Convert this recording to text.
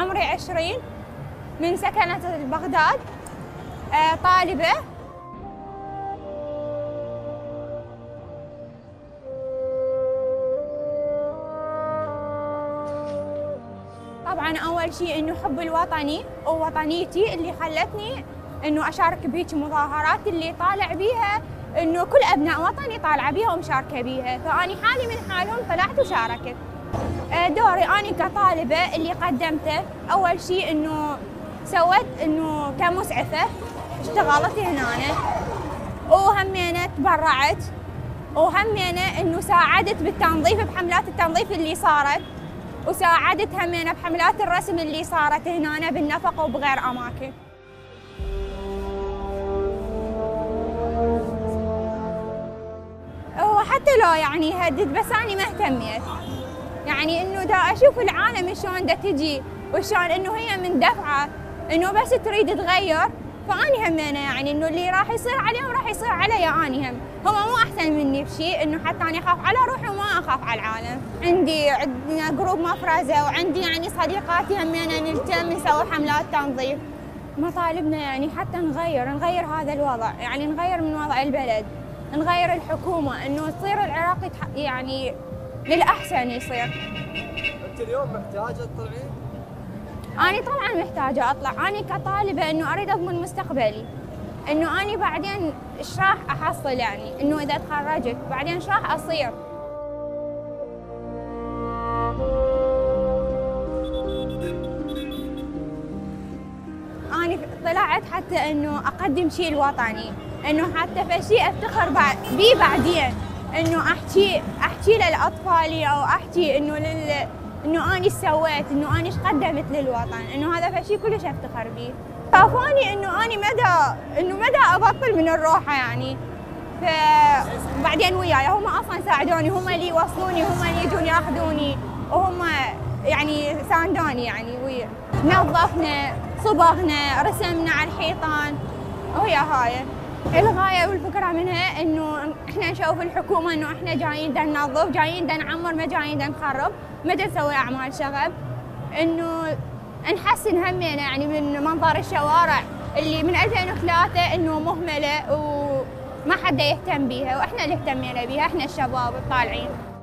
عمري 20 من سكنة بغداد، طالبة. طبعا أول شيء إنه حب الوطني ووطنيتي اللي خلتني إنه أشارك بهيك مظاهرات اللي طالع بيها إنه كل أبناء وطني طالعة بيها ومشاركة بيها، فأني حالي من حالهم طلعت وشاركت. دوري أنا كطالبة اللي قدمته أول شيء إنه سويت إنه كمسعفة اشتغلت هنا، وهمينة تبرعت، وهمينة إنه ساعدت بالتنظيف بحملات التنظيف اللي صارت، وساعدت همينة بحملات الرسم اللي صارت هنا بالنفق وبغير أماكن. وحتى لو يعني هدد بس أنا ما اهتميت، يعني إنه دا أشوف العالم شلون دا تجي وشلون إنه هي من دفعة إنه بس تريد تغير، فأني همينة يعني إنه اللي راح يصير عليهم راح يصير علي أني هم مو أحسن مني بشيء، إنه حتى أنا أخاف على روحي وما أخاف على العالم. عندنا جروب مفرزة وعندي يعني صديقاتي همينة نلتم نسوي حملات تنظيف. مطالبنا يعني حتى نغير هذا الوضع، يعني نغير من وضع البلد، نغير الحكومة، إنه تصير العراق يعني للأحسن يصير. أنت اليوم محتاجة تطلعين؟ أنا طبعاً محتاجة أطلع، أنا كطالبة إنه أريد أضمن مستقبلي، إنه أنا بعدين إيش راح أحصل، يعني إنه إذا تخرجت بعدين إيش راح أصير. أنا طلعت حتى إنه أقدم شيء الوطني، إنه حتى فشي أفتخر بيه بعدين، إنه أحكي للأطفال أو أحكي إنه إنه أنا سويت، إنه أنا إيش قدمت للوطن، إنه هذا فشي كلش أفتخر بيه. شافوني إنه أنا مدى أبطل من الروحة يعني، فبعدين وياي هم أصلاً ساعدوني، هم اللي يوصلوني، هم اللي يجون ياخذوني، وهم يعني ساندوني يعني ويا. نظفنا، صبغنا، رسمنا على الحيطان، وهي هاي الغاية والفكرة منها، إنه إحنا نشوف الحكومة إنه إحنا جايين دا ننظف، جايين دا نعمر، ما جايين دا نخرب، ما دا نسوي أعمال شغب، إنه نحسن همينا يعني من منظر الشوارع اللي من 2003 إنه مهملة وما حدا يهتم بيها، وإحنا اللي اهتمينا بيها، إحنا الشباب الطالعين.